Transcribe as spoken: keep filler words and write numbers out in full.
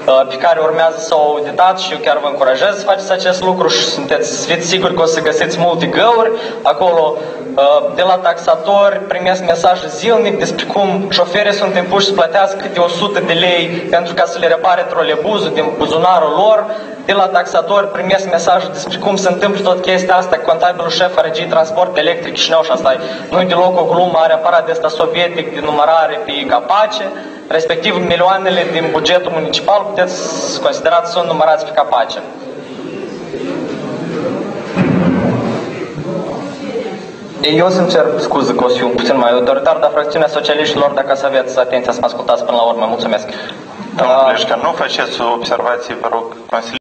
pe care urmează să o auditați și eu chiar vă încurajez să faceți acest lucru și sunteți, să fiți siguri că o să găsiți multe găuri acolo. De la taxatori primesc mesaje zilnic despre cum șoferii sunt impuși să plătească câte o sută de lei pentru ca să le repare trolebuzul din buzunarul lor. De la taxatori primesc mesaje despre cum se întâmplă tot chestia asta, contabilul șef a Regiei Transport Electric Chișinău, și asta nu-i deloc o glumă, are aparat de ăsta sovietic de numărare pe capace, respectiv milioanele din bugetul municipal puteți să considerați sunt numărați pe capace. Eu să-mi cer scuze că o să fiu puțin mai autoritar, dar fracțiunea socialiștilor, dacă să aveți atenția să mă ascultați până la urmă, mulțumesc. Domnule Pleșca, nu faceți observații, vă rog,